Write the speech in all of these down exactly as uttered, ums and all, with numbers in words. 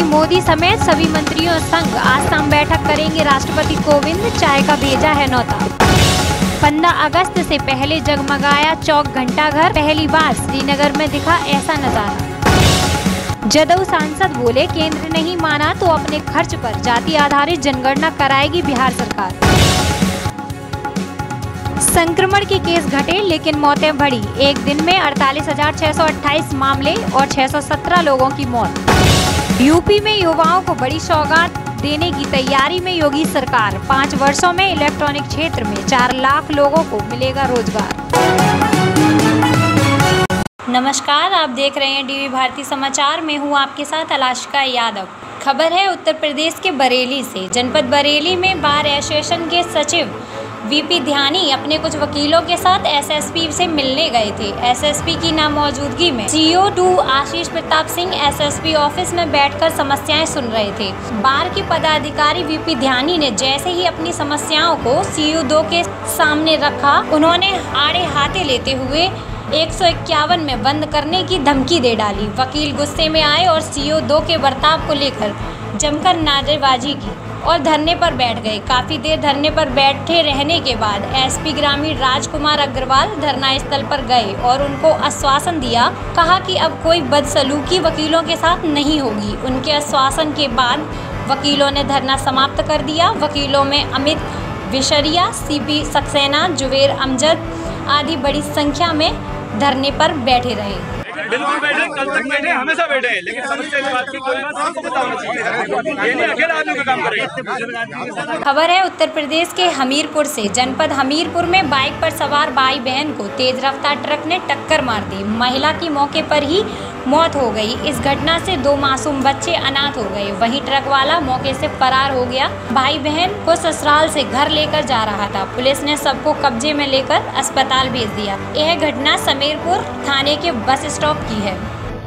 मोदी समेत सभी मंत्रियों संग आज शाम बैठक करेंगे राष्ट्रपति कोविंद, चाय का भेजा है न्योता। पंद्रह अगस्त से पहले जगमगाया चौक घंटाघर, पहली बार श्रीनगर में दिखा ऐसा नजारा। जदयू सांसद बोले, केंद्र नहीं माना तो अपने खर्च पर जाति आधारित जनगणना कराएगी बिहार सरकार। संक्रमण के केस घटे लेकिन मौतें बढ़ी, एक दिन में अड़तालीस हजार छह सौ अट्ठाईस मामले और छह सौ सत्रह लोगों की मौत। यूपी में युवाओं को बड़ी सौगात देने की तैयारी में योगी सरकार, पाँच वर्षों में इलेक्ट्रॉनिक क्षेत्र में चार लाख लोगों को मिलेगा रोजगार। नमस्कार, आप देख रहे हैं डीवी भारती समाचार में हूँ आपके साथ अलाशिका यादव। खबर है उत्तर प्रदेश के बरेली से। जनपद बरेली में बार एसोसिएशन के सचिव वीपी ध्यानी अपने कुछ वकीलों के साथ एसएसपी से मिलने गए थे। एसएसपी की नामौजूदगी में CO two Ashish Pratap Singh SSP office में बैठकर समस्याएं सुन रहे थे। बार के पदाधिकारी वीपी ध्यानी ने जैसे ही अपनी समस्याओं को सीओ दो के सामने रखा, उन्होंने आड़े हाथे लेते हुए एक सौ इक्यावन में बंद करने की धमकी दे डाली। वकील गुस्से में आए और सीओ दो के बर्ताव को लेकर जमकर नारेबाजी की और धरने पर बैठ गए। काफी देर धरने पर बैठे रहने के बाद एसपी ग्रामीण राजकुमार अग्रवाल धरना स्थल पर गए और उनको आश्वासन दिया, कहा कि अब कोई बदसलूकी वकीलों के साथ नहीं होगी। उनके आश्वासन के बाद वकीलों ने धरना समाप्त कर दिया। वकीलों में अमित विशरिया, सीपी सक्सेना, जुबेर अमजद आदि बड़ी संख्या में धरने पर बैठे रहे। बिल्कुल बैठे, कल तक बैठे, हमेशा बैठे हैं, लेकिन समस्या की बात की कोई बात हमको बताना चाहिए। ये नहीं अकेला आदमी का काम करेगा। खबर है उत्तर प्रदेश के हमीरपुर से। जनपद हमीरपुर में बाइक पर सवार भाई बहन को तेज रफ्तार ट्रक ने टक्कर मार दी। महिला की मौके पर ही मौत हो गई। इस घटना से दो मासूम बच्चे अनाथ हो गए। वहीं ट्रक वाला मौके से फरार हो गया। भाई बहन को ससुराल से घर लेकर जा रहा था। पुलिस ने सबको कब्जे में लेकर अस्पताल भेज दिया। यह घटना समीरपुर थाने के बस स्टॉप की है।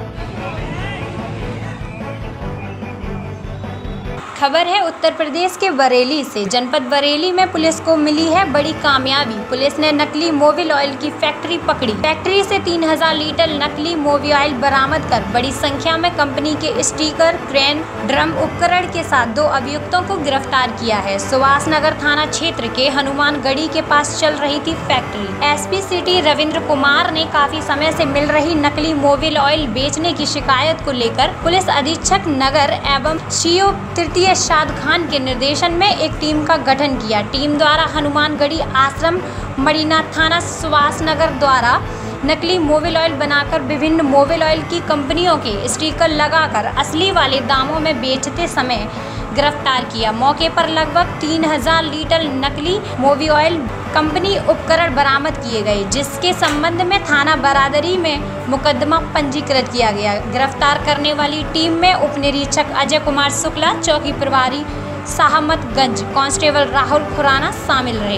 खबर है उत्तर प्रदेश के बरेली से। जनपद बरेली में पुलिस को मिली है बड़ी कामयाबी। पुलिस ने नकली मोबिल ऑयल की फैक्ट्री पकड़ी। फैक्ट्री से तीन हजार लीटर नकली मोबिल ऑयल बरामद कर बड़ी संख्या में कंपनी के स्टिकर, क्रेन, ड्रम उपकरण के साथ दो अभियुक्तों को गिरफ्तार किया है। सुभाष नगर थाना क्षेत्र के हनुमानगढ़ी के पास चल रही थी factory. SP city Ravindra Kumar ने काफी समय से मिल रही नकली मोबिल ऑयल बेचने की शिकायत को लेकर पुलिस अधीक्षक नगर एवं सीओ तृतीय शाद खान के निर्देशन में एक टीम का गठन किया। टीम द्वारा हनुमानगढ़ी आश्रम, मड़ीना थाना, सुभाष नगर द्वारा नकली मोबिल ऑयल बनाकर विभिन्न मोबिल ऑयल की कंपनियों के स्टिकर लगाकर असली वाले दामों में बेचते समय गिरफ्तार किया। मौके पर लगभग तीन हजार लीटर नकली मोबिल ऑयल कंपनी उपकरण बरामद किए गए, जिसके संबंध में थाना बरादरी में मुकदमा पंजीकृत किया गया। गिरफ्तार करने वाली टीम में उप निरीक्षक अजय कुमार शुक्ला, चौकी प्रभारी साहमतगंज कांस्टेबल राहुल खुराना शामिल रहे।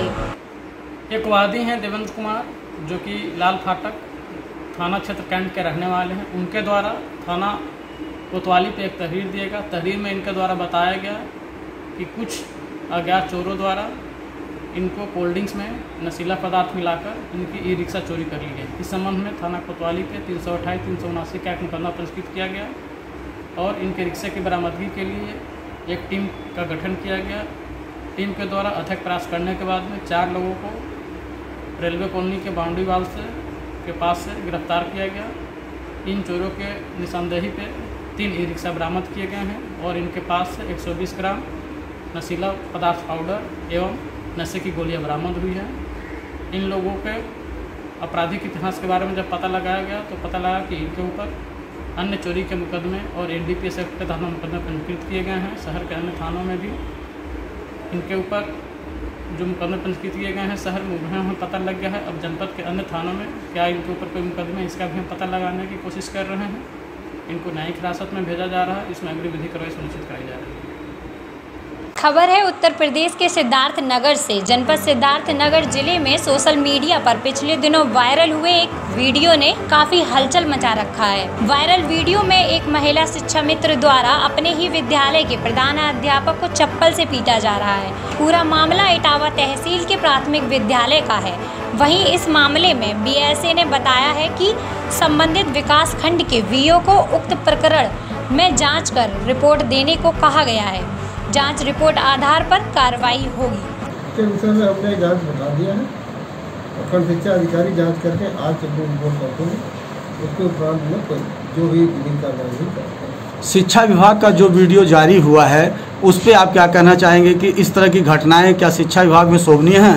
एक वादी हैं देवेंद्र कुमार, जो कि लाल फाटक थाना क्षेत्र कैंट के रहने वाले हैं। उनके द्वारा थाना कोतवाली पे एक तहरीर दिएगा। तहरीर में इनके द्वारा बताया गया कि कुछ अज्ञात चोरों द्वारा इनको कोल्ड ड्रिंक्स में नशीला पदार्थ मिलाकर इनकी ई रिक्शा चोरी कर ली गई। इस संबंध में थाना कोतवाली पे तीन सौ अट्ठाईस तीन सौ उनासी का एक मुकदमा पंजीकृत किया गया और इनके रिक्शे की बरामदगी के लिए एक टीम का गठन किया गया। टीम के द्वारा अथक प्रयास करने के बाद में चार लोगों को रेलवे कॉलोनी के बाउंड्री वाल से के पास से गिरफ्तार किया गया। इन चोरों के निशानदेही पे तीन ई रिक्शा बरामद किए गए हैं और इनके पास से एक सौ बीस ग्राम नशीला पदार्थ पाउडर एवं नशे की गोलियां बरामद हुई हैं। इन लोगों के आपराधिक इतिहास के बारे में जब पता लगाया गया तो पता लगा कि इनके ऊपर अन्य चोरी के मुकदमे और N D P S act के तहत मुकदमे पंजीकृत किए गए हैं। शहर के अन्य थानों में भी इनके ऊपर जो मुकदमे पंजीकृत किए गए हैं शहर में उन्हें हमें पता लग गया है। अब जनपद के अन्य थानों में क्या इनके ऊपर कोई मुकदमे, इसका भी हम पता लगाने की कोशिश कर रहे हैं। इनको न्यायिक हिरासत में भेजा जा रहा है। इसमें अगली विधि कार्रवाई सुनिश्चित कराई जा रही है। खबर है उत्तर प्रदेश के सिद्धार्थ नगर से। जनपद सिद्धार्थ नगर जिले में सोशल मीडिया पर पिछले दिनों वायरल हुए एक वीडियो ने काफी हलचल मचा रखा है। वायरल वीडियो में एक महिला शिक्षा मित्र द्वारा अपने ही विद्यालय के प्रधानाध्यापक को चप्पल से पीटा जा रहा है। पूरा मामला इटावा तहसील के प्राथमिक विद्यालय का है। वहीं इस मामले में बी एस ए ने बताया है कि संबंधित विकास खंड के वी ओ को उक्त प्रकरण में जांच कर रिपोर्ट देने को कहा गया है। जांच रिपोर्ट आधार पर कार्रवाई होगी। इसके विषय में हमने जांच बता दिया है और खंड शिक्षा अधिकारी जांच करके आज चंद्र रिपोर्ट सौंपेंगे। उसके उपरांत में कोई जो भी विधिक कार्रवाई नहीं करते हैं। शिक्षा विभाग का जो वीडियो जारी हुआ है उस पर आप क्या कहना चाहेंगे कि इस तरह की घटनाएं क्या शिक्षा विभाग में शोभनीय हैं?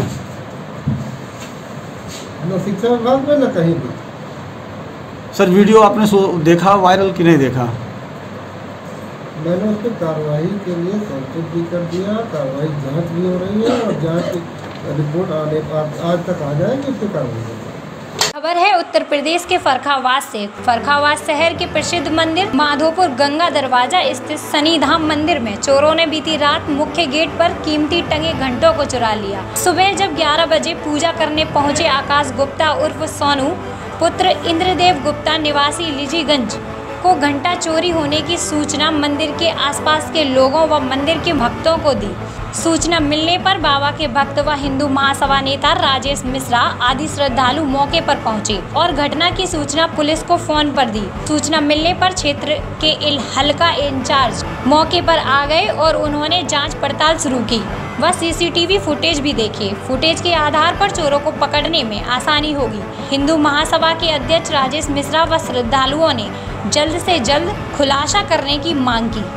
न शिक्षा विभाग में न कहीं भी। सर वीडियो आपने देखा वायरल कि नहीं देखा? मैंने उस पर कार्रवाई के लिए संकेत भी कर दिया। कार्रवाई जांच भी हो रही है और जांच रिपोर्ट आने आज तक आ जाएगी, उस पर कार्रवाई होगी। खबर है उत्तर प्रदेश के फर्रुखाबाद से। फर्रुखाबाद शहर के प्रसिद्ध मंदिर माधोपुर गंगा दरवाजा स्थित शनिधाम मंदिर में चोरों ने बीती रात मुख्य गेट पर कीमती टंगे घंटों को चुरा लिया। सुबह जब ग्यारह बजे पूजा करने पहुंचे आकाश गुप्ता उर्फ सोनू पुत्र इंद्रदेव गुप्ता निवासी लीजीगंज को घंटा चोरी होने की सूचना मंदिर के आसपास के लोगों व मंदिर के भक्तों को दी। सूचना मिलने पर बाबा के भक्त व हिंदू महासभा नेता राजेश मिश्रा आदि श्रद्धालु मौके पर पहुंचे और घटना की सूचना पुलिस को फोन पर दी। सूचना मिलने पर क्षेत्र के इल हल्का इंचार्ज मौके पर आ गए और उन्होंने जांच पड़ताल शुरू की व सीसीटीवी फुटेज भी देखे। फुटेज के आधार पर चोरों को पकड़ने में आसानी होगी। हिंदू महासभा के अध्यक्ष राजेश मिश्रा व श्रद्धालुओं ने जल्द से जल्द खुलासा करने की मांग की।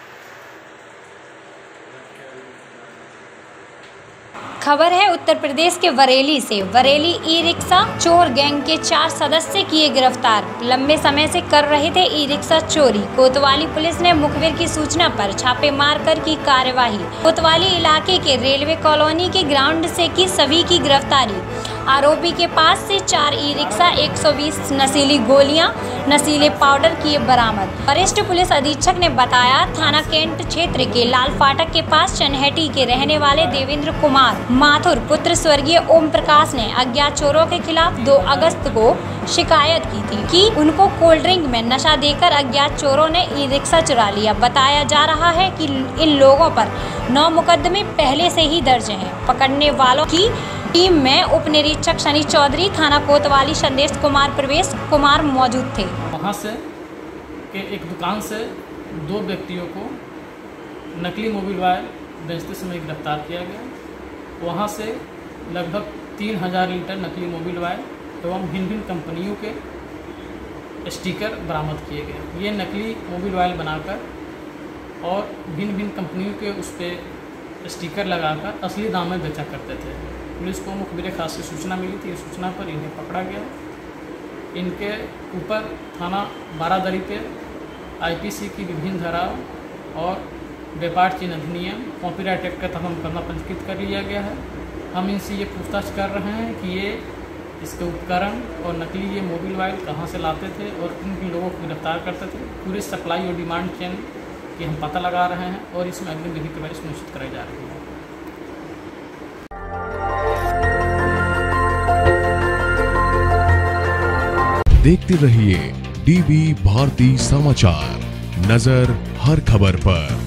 खबर है उत्तर प्रदेश के बरेली से। बरेली ई रिक्शा चोर गैंग के चार सदस्य किए गिरफ्तार। लंबे समय से कर रहे थे ई रिक्शा चोरी। कोतवाली पुलिस ने मुखबिर की सूचना पर छापे मार कर की कार्यवाही। कोतवाली इलाके के रेलवे कॉलोनी के ग्राउंड से की सभी की गिरफ्तारी। आरोपी के पास से चार ई रिक्शा, एक सौ बीस नशीली गोलियां, नशीले पाउडर किए बरामद। वरिष्ठ पुलिस अधीक्षक ने बताया, थाना कैंट क्षेत्र के लाल फाटक के पास चनहटी के रहने वाले देवेंद्र कुमार माथुर पुत्र स्वर्गीय ओम प्रकाश ने अज्ञात चोरों के खिलाफ दो अगस्त को शिकायत की थी कि उनको कोल्ड ड्रिंक में नशा देकर अज्ञात चोरों ने ई रिक्शा चुरा लिया। बताया जा रहा है कि इन लोगों पर नौ मुकदमे पहले से ही दर्ज हैं। पकड़ने वालों की टीम में उप निरीक्षक शनि चौधरी, थाना कोतवाली संदेश कुमार, प्रवेश कुमार मौजूद थे। वहाँ से के एक दुकान से दो व्यक्तियों को नकली मोबिल वायर बेचते समय गिरफ्तार किया गया। वहाँ से लगभग तीन हजार लीटर नकली मोबिल वायर एवं भिन्न भिन्न कंपनियों के स्टिकर बरामद किए गए। ये नकली मोबिल वायर बनाकर और भिन्न भिन्न कंपनियों के उस पर स्टिकर लगाकर असली दाम में बेचा करते थे। पुलिस को मुखबिर खास की सूचना मिली थी। इस सूचना पर इन्हें पकड़ा गया। इनके ऊपर थाना बारादरी पे आईपीसी की विभिन्न धाराओं और व्यापार चिन्ह अधिनियम कॉपीराइट एक्ट के तहत मुकदमा पंजीकृत कर लिया गया है। हम इनसे ये पूछताछ कर रहे हैं कि ये इसके उपकरण और नकली ये मोबिल वायर कहाँ से लाते थे और किन किन लोगों को गिरफ्तार करते थे। पूरे सप्लाई और डिमांड चेन की हम पता लगा रहे हैं और इसमें अग्रिम विधि कार्रवाई सुनिश्चित कराई जा रही है। देखते रहिए डीवी भारती समाचार, नजर हर खबर पर।